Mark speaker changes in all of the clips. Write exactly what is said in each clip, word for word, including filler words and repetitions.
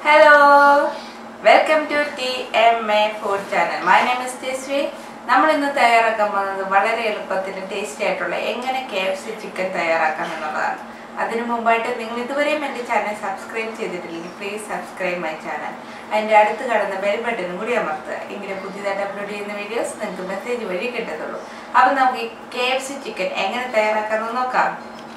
Speaker 1: Hello, welcome to T M A food channel. My name is Krispy. നമ്മൾ ഇന്ന് തയ്യാറാക്കാൻ പോകുന്നത് വളരെ എളുപ്പത്തിൽ ടേസ്റ്റി ആയിട്ടുള്ള എങ്ങനെ K F C ചിക്കൻ തയ്യാറാക്കാം എന്നുള്ളതാണ്. അതിനു മുമ്പായിട്ട് നിങ്ങൾ ഇതുവരെയും എൻ്റെ ചാനൽ സബ്സ്ക്രൈബ് ചെയ്തിട്ടില്ലെങ്കിൽ പ്ലീസ് സബ്സ്ക്രൈബ് മൈ ചാനൽ. അതിൻ്റെ അടുത്ത് കാണുന്ന ബെൽ ബട്ടണും കൂടി അമർത്തുക. ഇങ്ങനെ പുതിയതായിട്ട് അപ്ലോഡ് ചെയ്യുന്ന വീഡിയോസ് നിങ്ങൾക്ക് മെസ്സേജ് വഴി കിട്ടത്തുള്ളൂ. അപ്പോൾ നമുക്ക് ഈ K F C ചിക്കൻ എങ്ങനെ തയ്യാറാക്കാമെന്ന് നോക്കാം.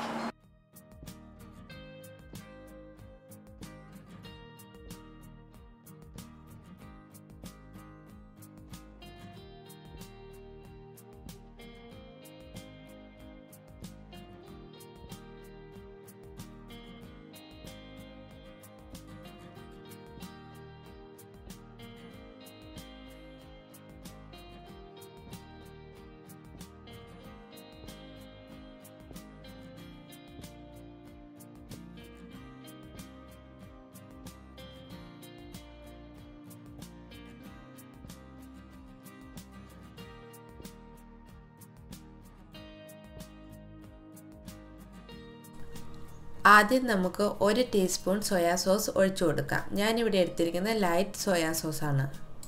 Speaker 1: ആദ്യം നമുക്ക് ഒരു ടീസ്പൂൺ സോയാ സോസ് ഒഴിച്ചു കൊടുക്കാം. ഞാനിവിടെ എടുത്തിരിക്കുന്നത് ലൈറ്റ് സോയാ സോസാണ്.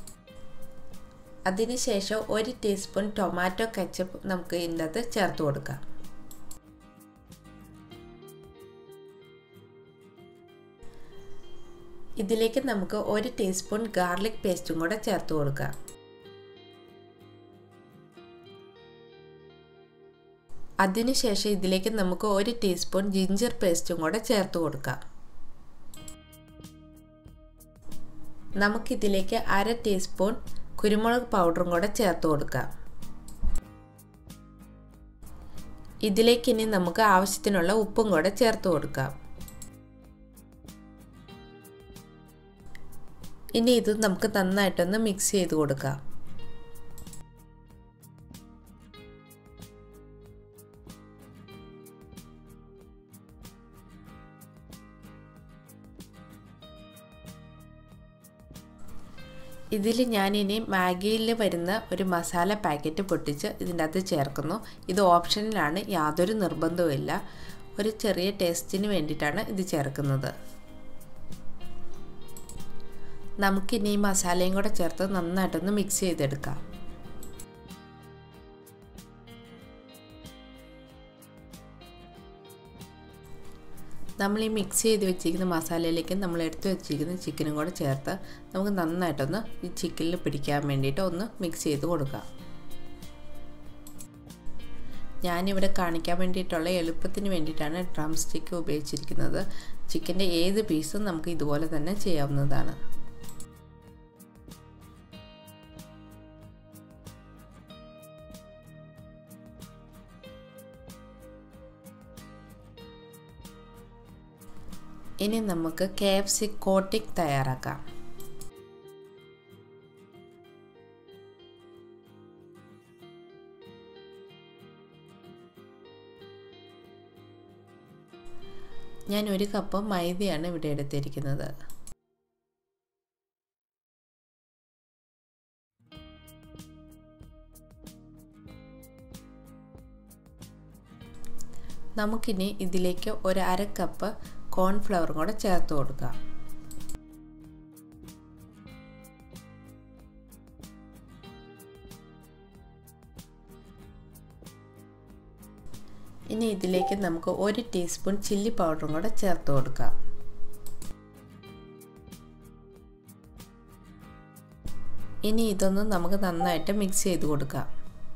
Speaker 1: അതിനുശേഷം ഒരു ടീസ്പൂൺ ടൊമാറ്റോ കെച്ചപ്പ് നമുക്ക് ഇതിൻ്റെ അകത്ത് ചേർത്ത് കൊടുക്കാം. ഇതിലേക്ക് നമുക്ക് ഒരു ടീസ്പൂൺ ഗാർലിക് പേസ്റ്റും കൂടെ ചേർത്ത് കൊടുക്കാം. അതിനുശേഷം ഇതിലേക്ക് നമുക്ക് ഒരു ടീസ്പൂൺ ജിഞ്ചർ പേസ്റ്റും കൂടെ ചേർത്ത് കൊടുക്കാം. നമുക്കിതിലേക്ക് അര ടീസ്പൂൺ കുരുമുളക് പൗഡറും കൂടെ ചേർത്ത് കൊടുക്കാം. ഇതിലേക്ക് ഇനി നമുക്ക് ആവശ്യത്തിനുള്ള ഉപ്പും കൂടെ ചേർത്ത് കൊടുക്കാം. ഇനി ഇത് നമുക്ക് നന്നായിട്ടൊന്ന് മിക്സ് ചെയ്ത് കൊടുക്കാം. ഇതിൽ ഞാനിനി മാഗിയിൽ വരുന്ന ഒരു മസാല പാക്കറ്റ് പൊട്ടിച്ച് ഇതിൻ്റെ അകത്ത് ചേർക്കുന്നു. ഇത് ഓപ്ഷനിലാണ്, യാതൊരു നിർബന്ധവുമില്ല. ഒരു ചെറിയ ടേസ്റ്റിന് വേണ്ടിയിട്ടാണ് ഇത് ചേർക്കുന്നത്. നമുക്കിനി ഈ മസാലയും കൂടെ ചേർത്ത് നന്നായിട്ടൊന്ന് മിക്സ് ചെയ്തെടുക്കാം. നമ്മൾ ഈ മിക്സ് ചെയ്ത് വെച്ചിരിക്കുന്ന മസാലയിലേക്ക് നമ്മൾ എടുത്തു വെച്ചിരിക്കുന്ന ചിക്കനും കൂടെ ചേർത്ത് നമുക്ക് നന്നായിട്ടൊന്ന് ഈ ചിക്കനിൽ പിടിക്കാൻ വേണ്ടിയിട്ട് ഒന്ന് മിക്സ് ചെയ്ത് കൊടുക്കാം. ഞാനിവിടെ കാണിക്കാൻ വേണ്ടിയിട്ടുള്ള എളുപ്പത്തിന് വേണ്ടിയിട്ടാണ് ഡ്രം സ്റ്റിക്ക് ഉപയോഗിച്ചിരിക്കുന്നത്. ചിക്കൻ്റെ ഏത് പീസും നമുക്ക് ഇതുപോലെ തന്നെ ചെയ്യാവുന്നതാണ്. ഇനി നമുക്ക് K F C കോട്ടിംഗ് തയ്യാറാക്കാം. ഞാൻ ഒരു കപ്പ് മൈദയാണ് ഇവിടെ എടുത്തിരിക്കുന്നത്. നമുക്കിനി ഇതിലേക്ക് ഒരു അര കപ്പ് കോൺഫ്ലവറും കൂടെ ചേർത്ത് കൊടുക്കാം. ഇനി ഇതിലേക്ക് നമുക്ക് ഒരു ടീസ്പൂൺ ചില്ലി പൗഡറും കൂടെ ചേർത്ത് കൊടുക്കാം. ഇനി ഇതൊന്ന് നമുക്ക് നന്നായിട്ട് മിക്സ് ചെയ്ത് കൊടുക്കാം.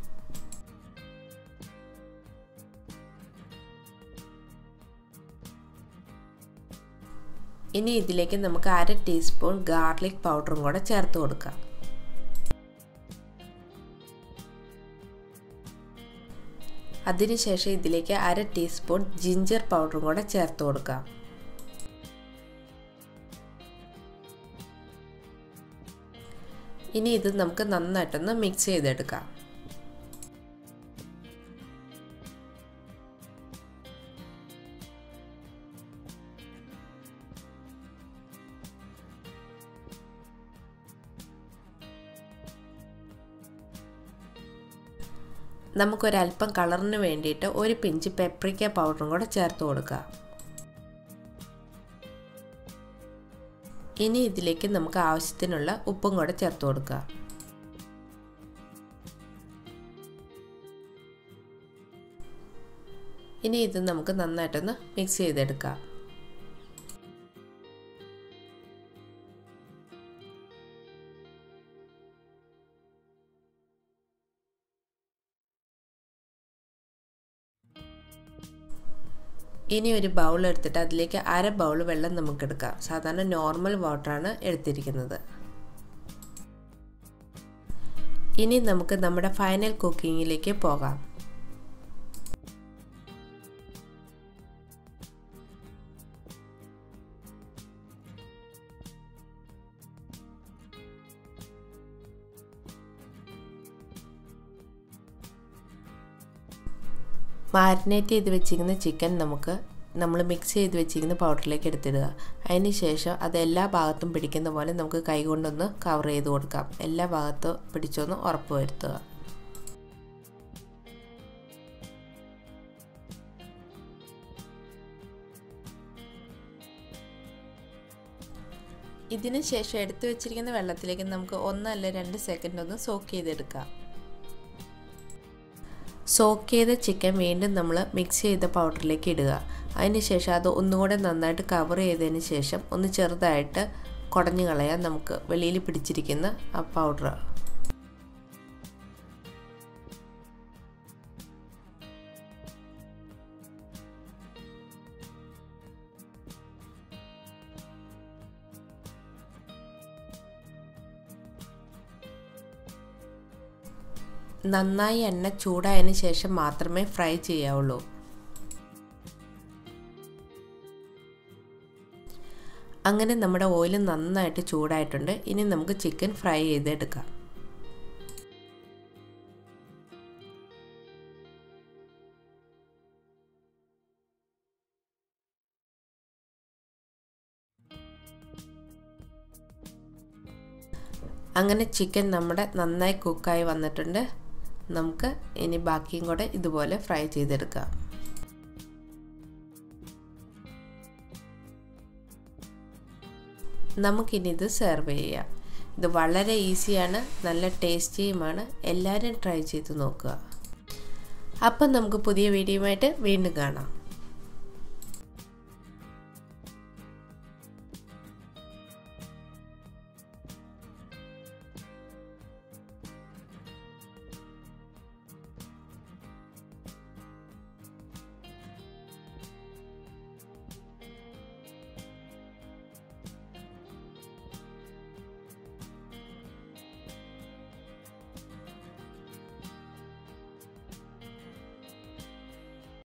Speaker 1: ഇനി ഇതിലേക്ക് നമുക്ക് അര ടീസ്പൂൺ ഗാർലിക് പൗഡറും കൂടെ ചേർത്ത് കൊടുക്കാം. അതിനുശേഷം ഇതിലേക്ക് അര ടീസ്പൂൺ ജിഞ്ചർ പൗഡറും കൂടെ ചേർത്ത് കൊടുക്കാം. ഇനി ഇത് നമുക്ക് നന്നായിട്ടൊന്ന് മിക്സ് ചെയ്തെടുക്കാം. നമുക്കൊരൽപ്പം കളറിന് വേണ്ടിയിട്ട് ഒരു പിഞ്ച് പെപ്രിക്ക പൗഡറും കൂടെ ചേർത്ത് കൊടുക്കാം. ഇനി ഇതിലേക്ക് നമുക്ക് ആവശ്യത്തിനുള്ള ഉപ്പും കൂടെ ചേർത്ത് കൊടുക്കുക. ഇനി ഇത് നമുക്ക് നന്നായിട്ടൊന്ന് മിക്സ് ചെയ്തെടുക്കാം. ഇനി ഒരു ബൗൾ എടുത്തിട്ട് അതിലേക്ക് അര ബൗൾ വെള്ളം നമുക്ക് എടുക്കാം. സാധാരണ നോർമൽ വാട്ടറാണ് എടുത്തിരിക്കുന്നത്. ഇനി നമുക്ക് നമ്മുടെ ഫൈനൽ കുക്കിങ്ങിലേക്ക് പോകാം. മാരിനേറ്റ് ചെയ്ത് വെച്ചിരിക്കുന്ന ചിക്കൻ നമുക്ക് നമ്മൾ മിക്സ് ചെയ്ത് വെച്ചിരിക്കുന്ന പൗഡറിലേക്ക് എടുത്തിടുക. അതിന് ശേഷം അത് എല്ലാ ഭാഗത്തും പിടിക്കുന്ന പോലെ നമുക്ക് കൈകൊണ്ടൊന്ന് കവർ ചെയ്ത് കൊടുക്കാം. എല്ലാ ഭാഗത്തും പിടിച്ചൊന്ന് ഉറപ്പ് വരുത്തുക. ഇതിന് ശേഷം എടുത്തു വെച്ചിരിക്കുന്ന വെള്ളത്തിലേക്ക് നമുക്ക് ഒന്നല്ല രണ്ട് സെക്കൻഡ് ഒന്ന് സോക്ക് ചെയ്തെടുക്കാം. സോക്ക് ചെയ്ത ചിക്കൻ വീണ്ടും നമ്മൾ മിക്സ് ചെയ്ത പൗഡറിലേക്ക് ഇടുക. അതിന് ശേഷം അത് ഒന്നുകൂടെ നന്നായിട്ട് കവർ ചെയ്തതിന് ശേഷം ഒന്ന് ചെറുതായിട്ട് കുടഞ്ഞു കളയാൻ നമുക്ക് വെളിയിൽ പിടിച്ചിരിക്കുന്ന ആ പൗഡർ. നന്നായി എണ്ണ ചൂടായതിന് ശേഷം മാത്രമേ ഫ്രൈ ചെയ്യാവുള്ളൂ. അങ്ങനെ നമ്മുടെ ഓയിൽ നന്നായിട്ട് ചൂടായിട്ടുണ്ട്. ഇനി നമുക്ക് ചിക്കൻ ഫ്രൈ ചെയ്തെടുക്കാം. അങ്ങനെ ചിക്കൻ നമ്മുടെ നന്നായി കുക്കായി വന്നിട്ടുണ്ട്. നമുക്ക് ഇനി ബാക്കിയും കൂടെ ഇതുപോലെ ഫ്രൈ ചെയ്തെടുക്കാം. നമുക്കിനി ഇത് സെർവ് ചെയ്യാം. ഇത് വളരെ ഈസിയാണ്, നല്ല ടേസ്റ്റിയുമാണ്. എല്ലാവരും ട്രൈ ചെയ്ത് നോക്കുക. അപ്പം നമുക്ക് പുതിയ വീഡിയോയുമായിട്ട് വീണ്ടും കാണാം.